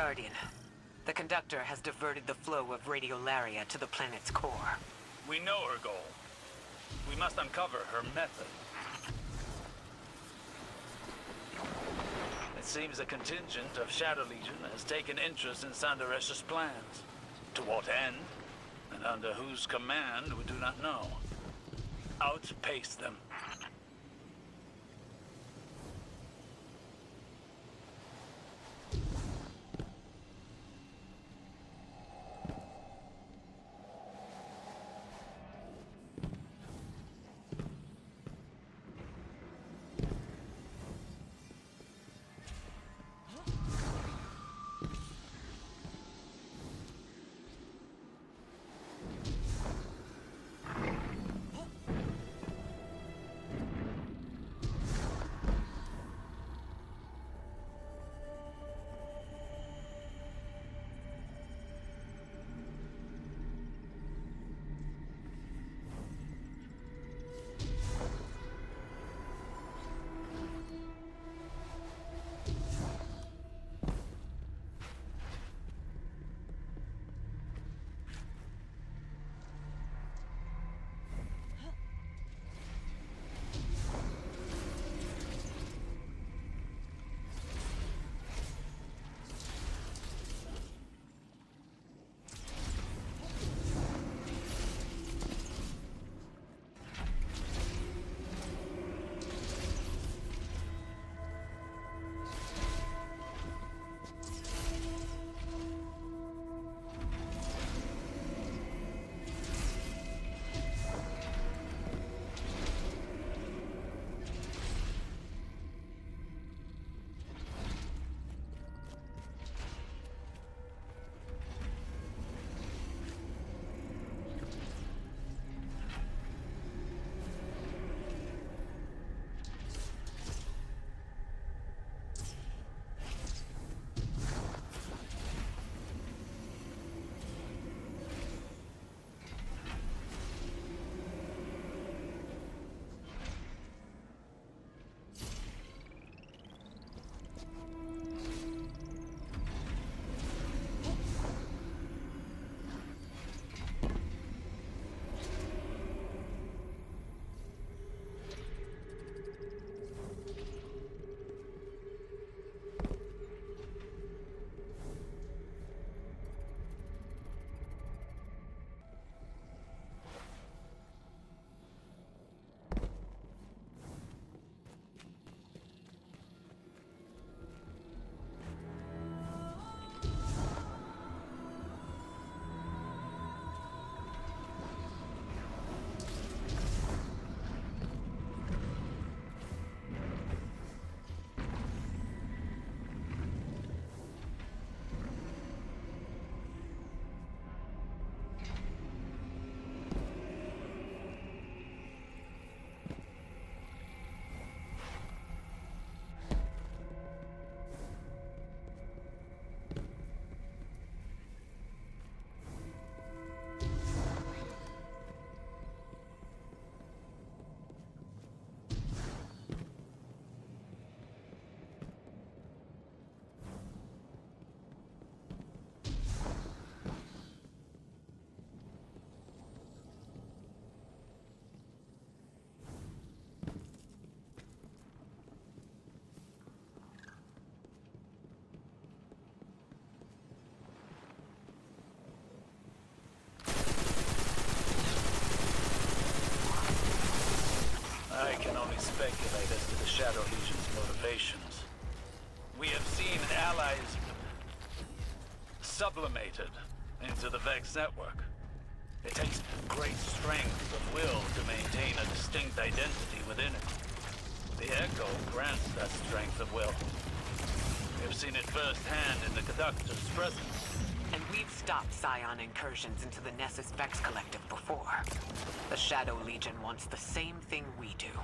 Guardian, the conductor has diverted the flow of radiolaria to the planet's core. We know her goal. We must uncover her method. It seems a contingent of Shadow Legion has taken interest in Sanderesh's plans. To what end, and under whose command, we do not know. Outpace them. I can only speculate as to the Shadow Legion's motivations. We have seen allies sublimated into the Vex network. It takes great strength of will to maintain a distinct identity within it. The Echo grants that strength of will. We have seen it firsthand in the conductor's presence. And we've stopped Scion incursions into the Nessus Vex Collective before. The Shadow Legion wants the same thing we do.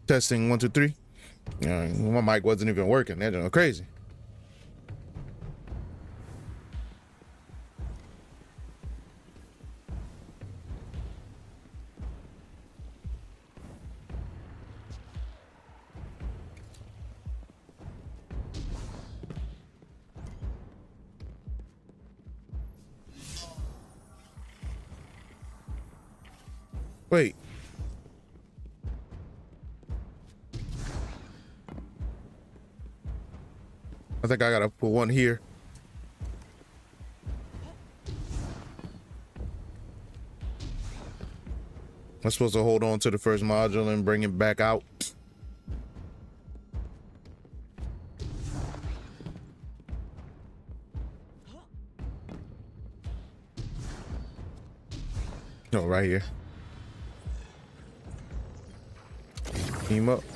Testing 1, 2, 3. My mic wasn't even working. That's crazy. Wait. I think I gotta put one here. I'm supposed to hold on to the first module and bring it back out. No, right here. Team up.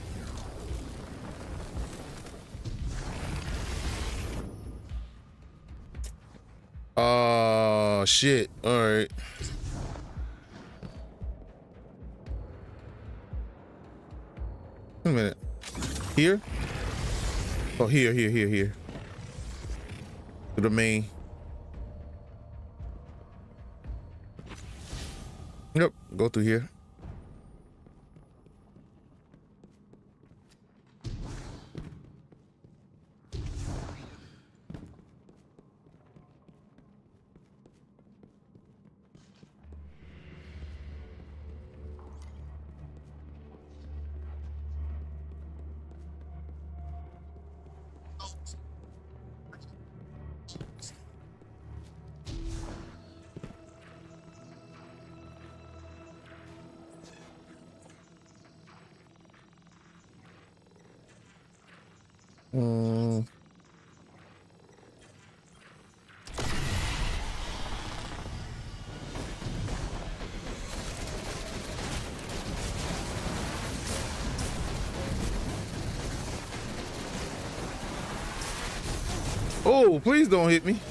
Oh shit. All right. Wait a minute. Here? Oh, here. To the main. Yep, go through here. Oh, please don't hit me.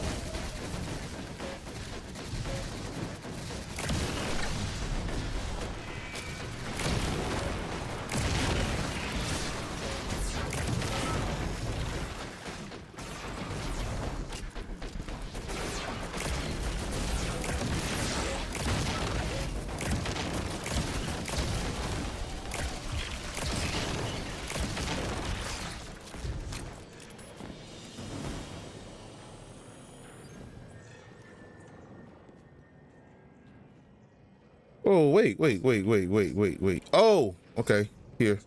Oh, wait. Oh, okay, here.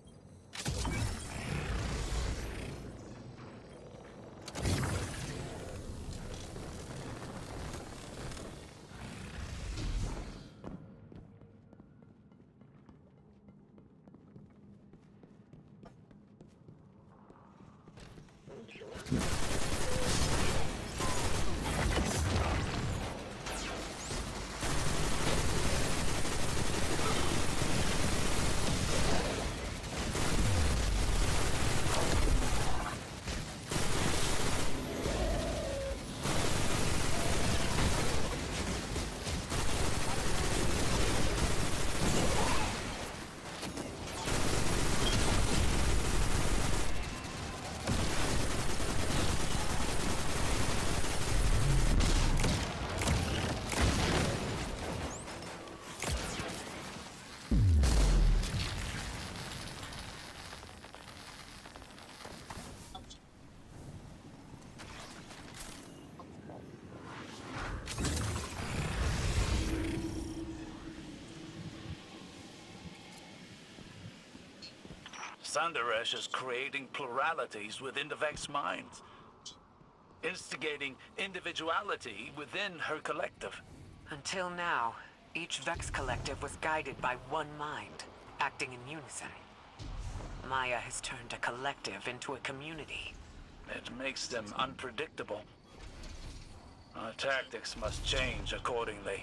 Sandaresh is creating pluralities within the Vex minds, instigating individuality within her collective. Until now, each Vex collective was guided by one mind, acting in unison. Maya has turned a collective into a community. It makes them unpredictable. Our tactics must change accordingly.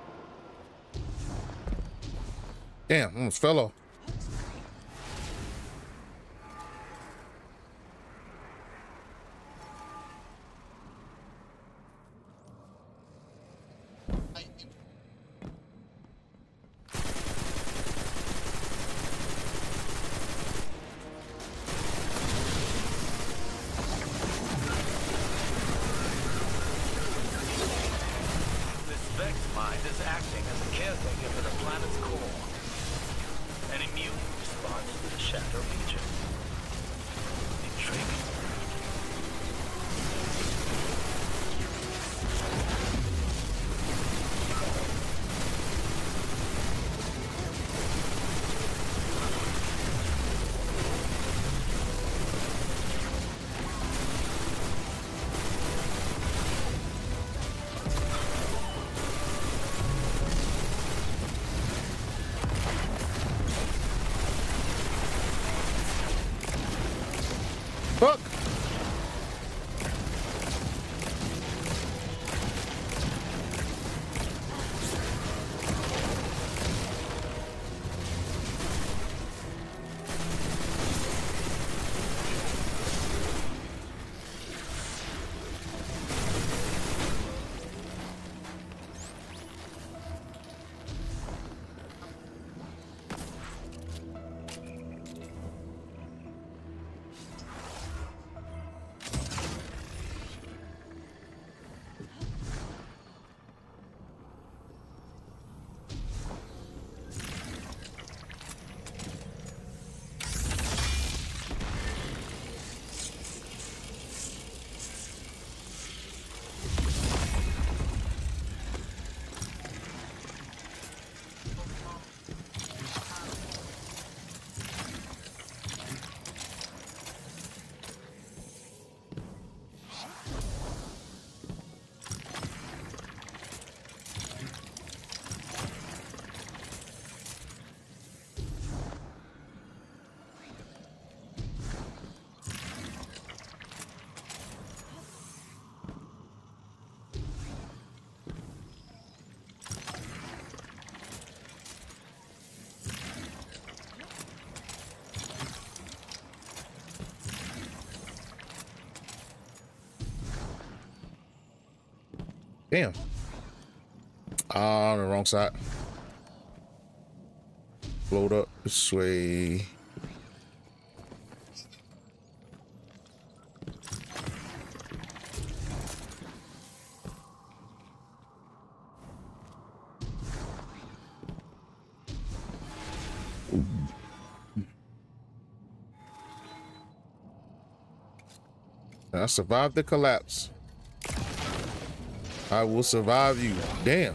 Damn, almost fell off. Fuck. Damn. Ah, on the wrong side. Float up this way. I survived the collapse. I will survive you. Damn.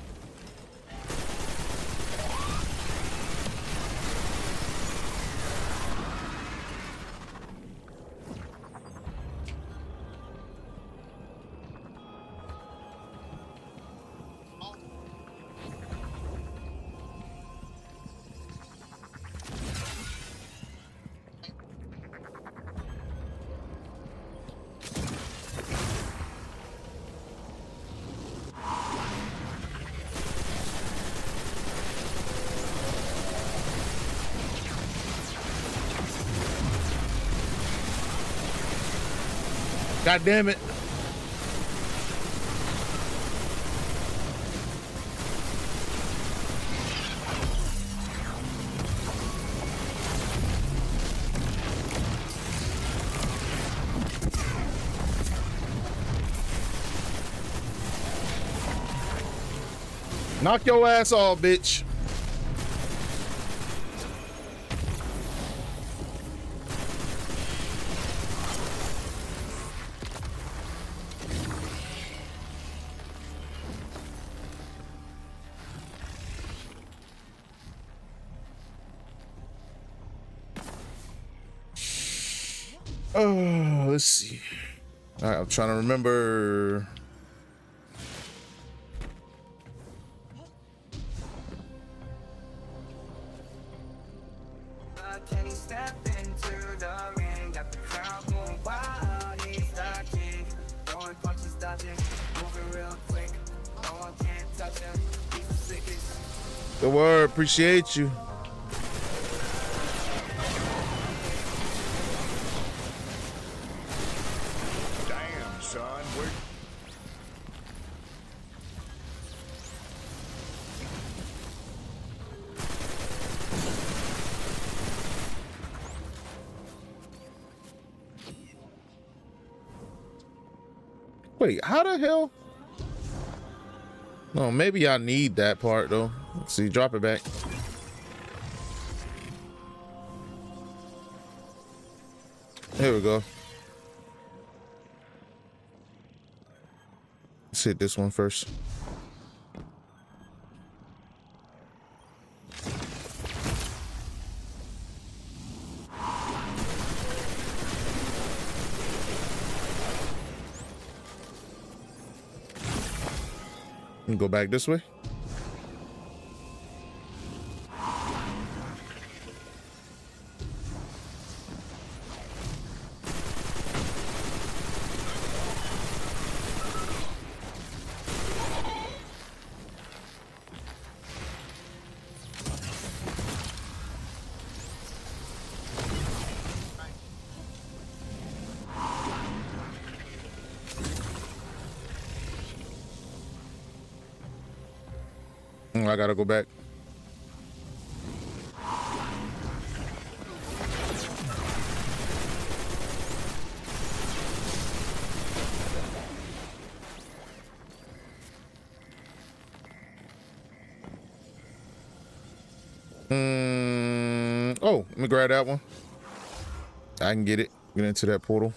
God damn it. Knock your ass off, bitch. Oh, let's see. All right, I'm trying to remember. Good word, appreciate you. Damn, son, we're... Wait, how the hell? No, maybe I need that part though. Let's see, drop it back. Here we go. Let's hit this one first. And go back this way. I gotta go back. Oh, let me grab that one. I can get it. Get into that portal.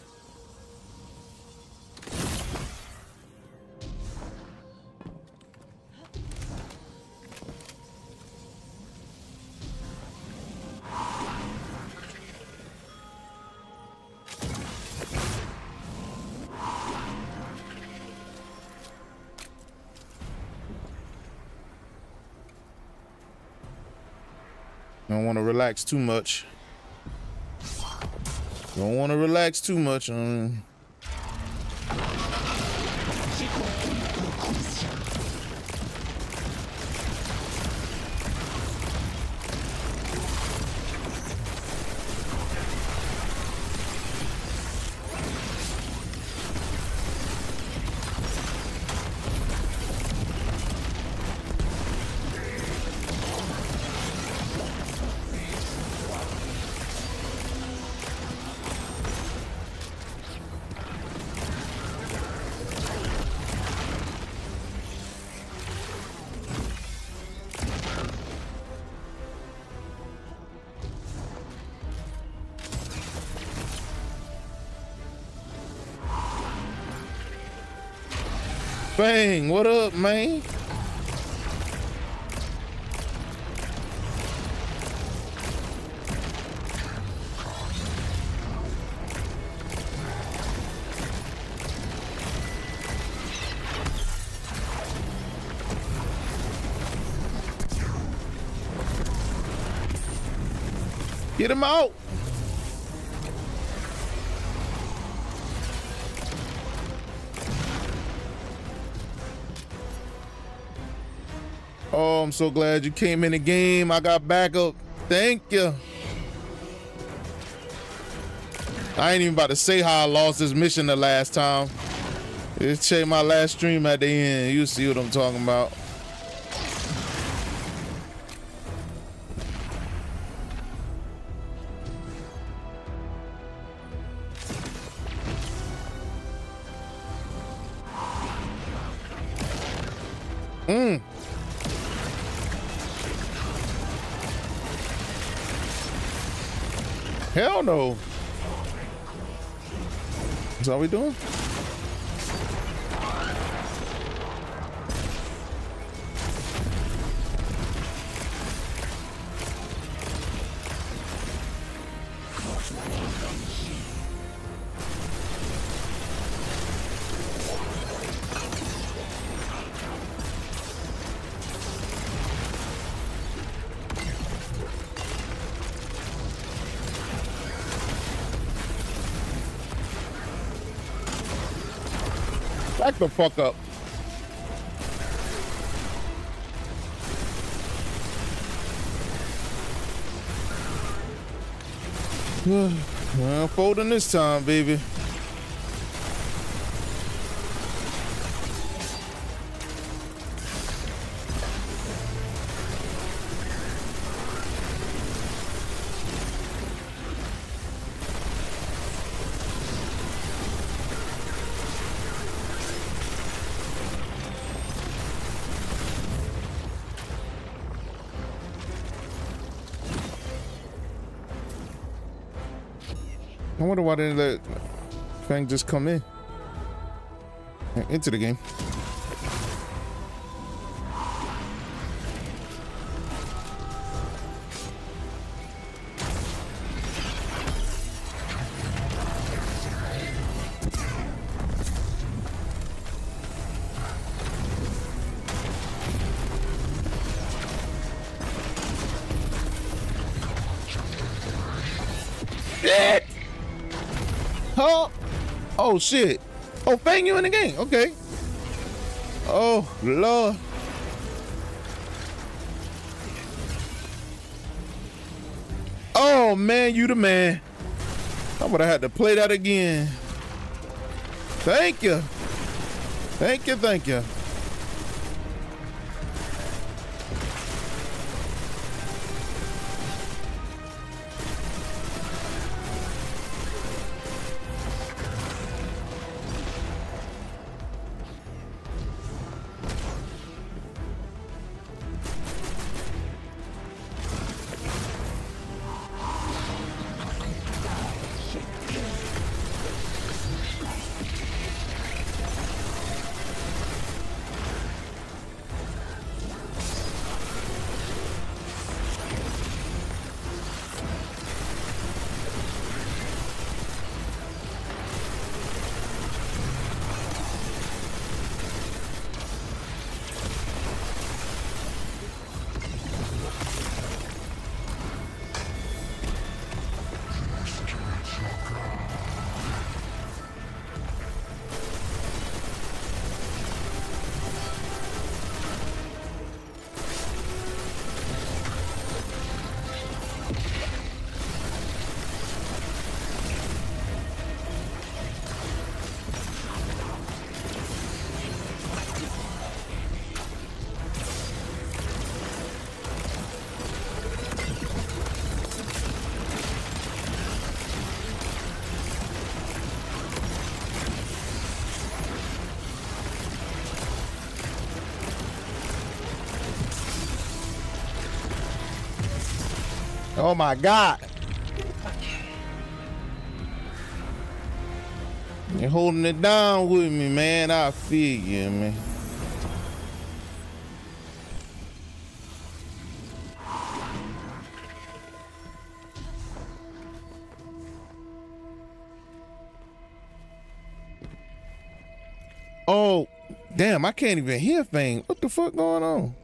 Don't want to relax too much. Don't want to relax too much. Bang, what up, man? Get him out. Oh, I'm so glad you came in the game. I got backup. Thank you. I ain't even about to say how I lost this mission the last time. Just check my last stream at the end. You'll see what I'm talking about. Hell no. That's all we doing? Back the fuck up. Well, folding this time, baby. I wonder why they didn't let Fang just come in into the game. Oh shit. Oh, Fang, you in the game. Okay. Oh Lord. Oh man, you the man. I would have had to play that again. Thank you. Thank you, thank you. Oh my God. You're holding it down with me, man. I feel you, man. Oh, damn, I can't even hear things. What the fuck going on?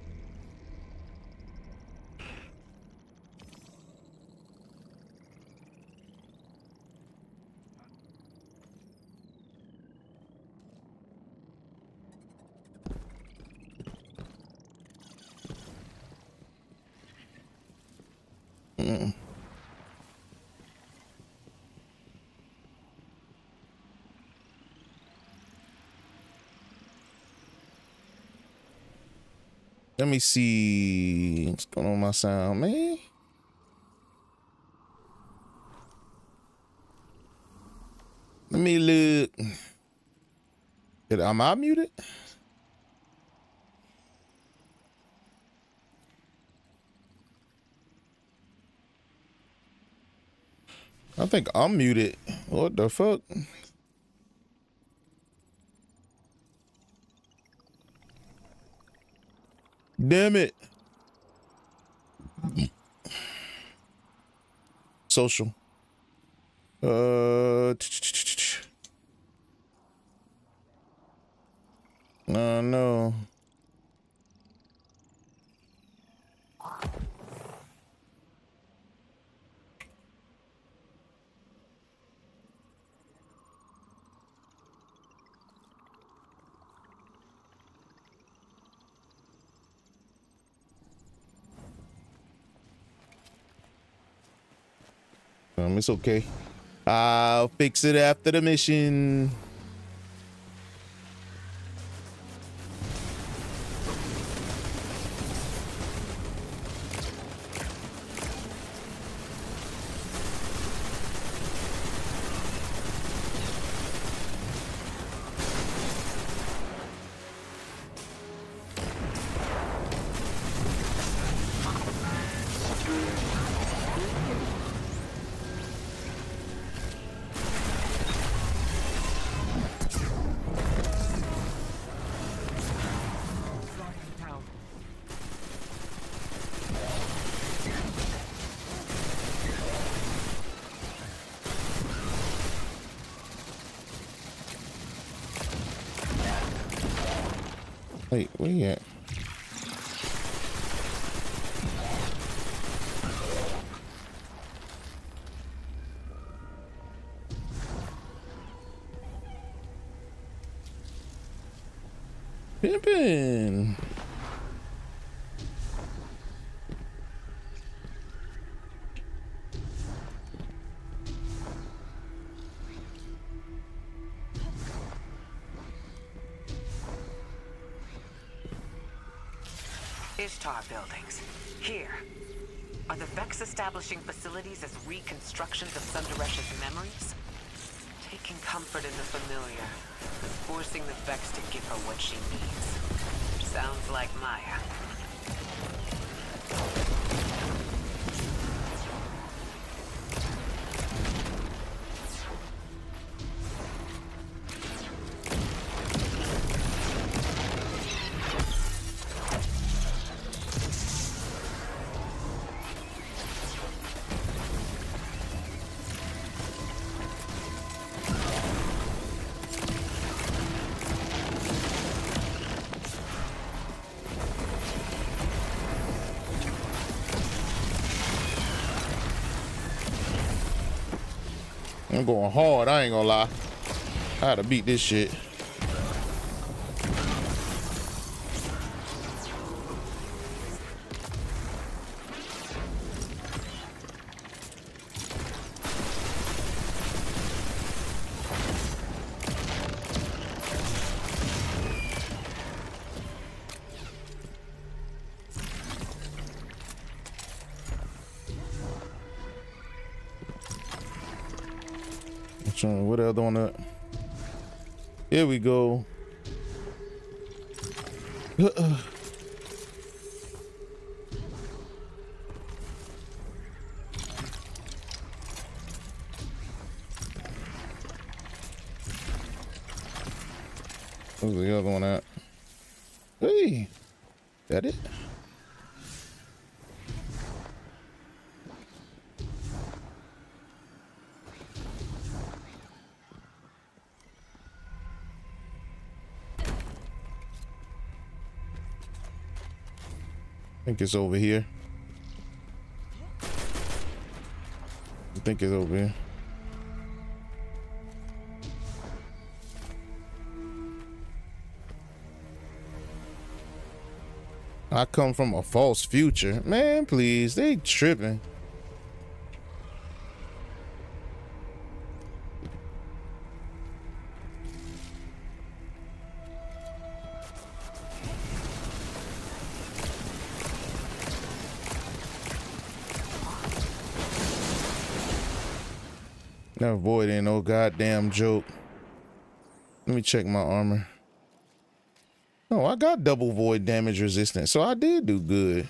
Let me see what's going on with my sound, man. Let me look. Am I muted? I think I'm muted. What the fuck? Damn it. Social. No. It's okay. I'll fix it after the mission. Wait, where you at? Pimpin'. Ishtar buildings. Here. Are the Vex establishing facilities as reconstructions of Sundaresh's memories? Taking comfort in the familiar, forcing the Vex to give her what she needs. Sounds like Maya. I'm going hard, I ain't gonna lie. I had to beat this shit. What else on that? Here we go. Where's the other one at? Hey, that it? I think it's over here. I think it's over here. I come from a false future. Man, please, they tripping. That void ain't no goddamn joke. Let me check my armor. Oh, I got double void damage resistance, so I did do good.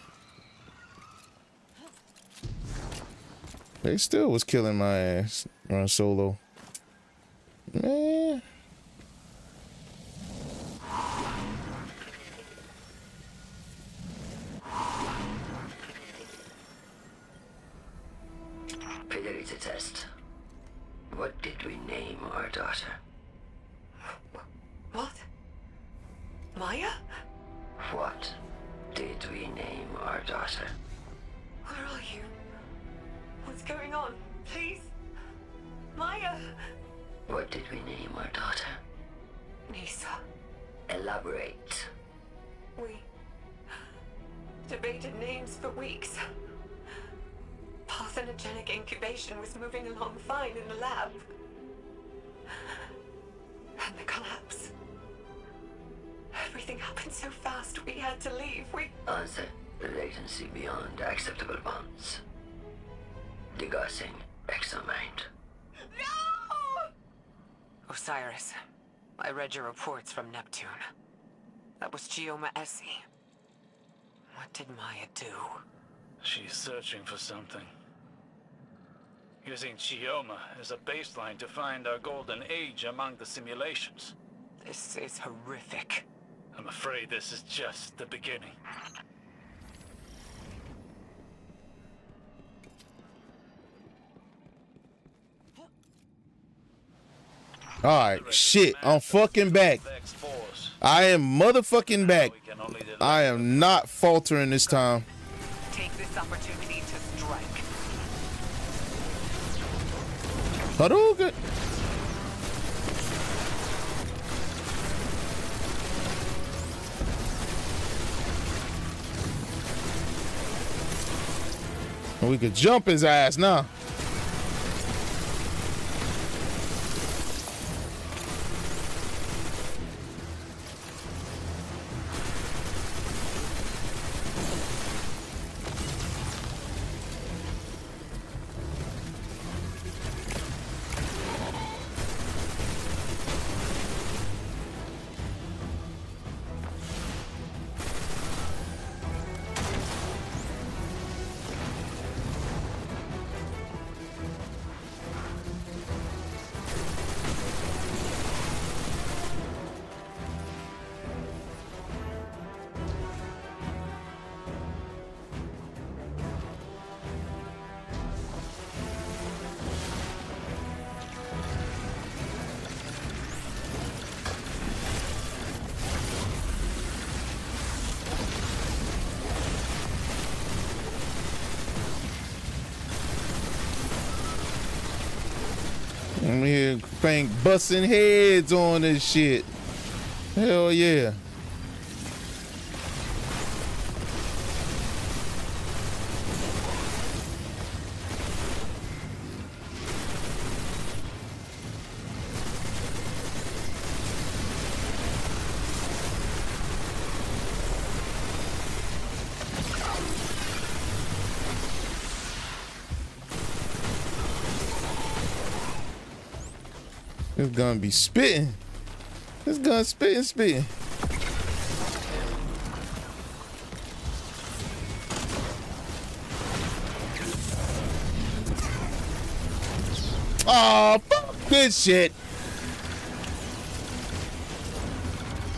They still was killing my ass run solo. Man. Fidelity test. What did we name our daughter? What? Maya? What did we name our daughter? Where are you? What's going on? Please? Maya? What did we name our daughter? Nisa. Elaborate. We debated names for weeks. Parthenogenic incubation was moving along fine in the lab. And the collapse. Everything happened so fast, we had to leave. Answer. Latency beyond acceptable bounds. Degassing exomind. No! Osiris, I read your reports from Neptune. That was Chioma Essie. What did Maya do? She's searching for something. Using Chioma as a baseline to find our golden age among the simulations. This is horrific. I'm afraid this is just the beginning. Alright, shit, I'm fucking back. I am motherfucking back. I am not faltering this time. Take this opportunity to strike. Hadouken! We could jump his ass now. I'm here playing busting heads on this shit. Hell yeah. This gun be spitting. This gun spitting. Oh, fuck this shit.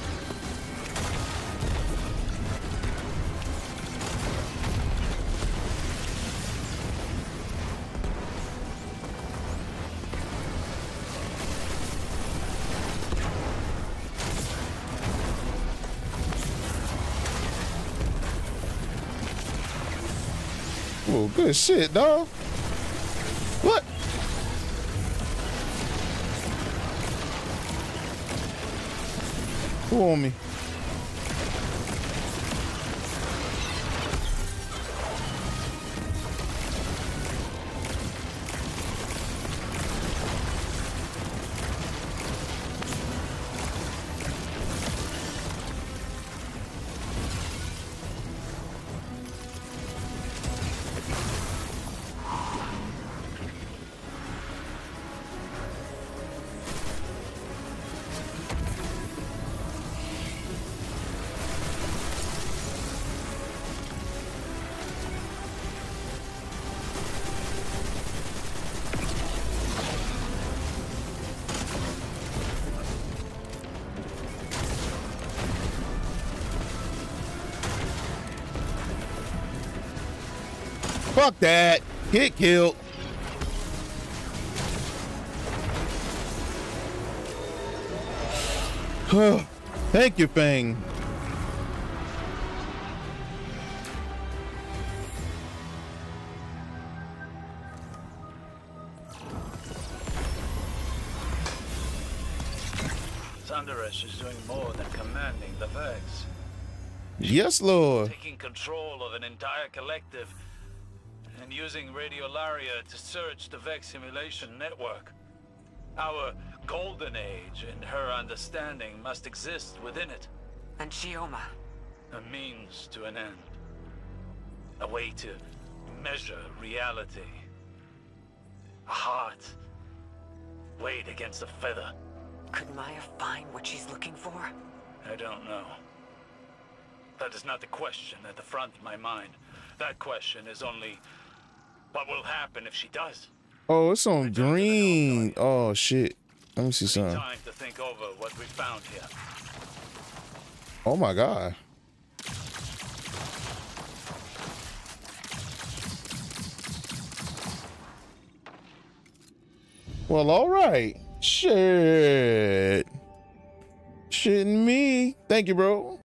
Oh, good shit, dog. What? Who on me? Fuck that. Get killed. Thank you, Fang. Sunderesh is doing more than commanding the Vex. Yes, Lord. Taking control of an entire collective and using radiolaria to search the Vex simulation network. Our golden age, in her understanding, must exist within it. And Shioma. A means to an end. A way to measure reality. A heart weighed against a feather. Could Maya find what she's looking for? I don't know. That is not the question at the front of my mind. That question is only, what will happen if she does? Oh, it's on green. Oh, shit. Let me see something. Time to think over what we found here. Oh, my God. Well, all right. Shit. Shitting me. Thank you, bro.